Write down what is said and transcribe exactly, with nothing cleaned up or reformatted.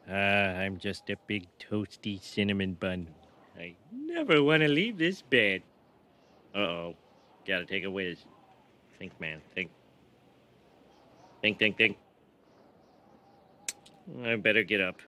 Ah, I'm just a big toasty cinnamon bun. I never want to leave this bed. Uh-oh. Gotta take a whiz. Think, man. Think. Think, think, think. I better get up.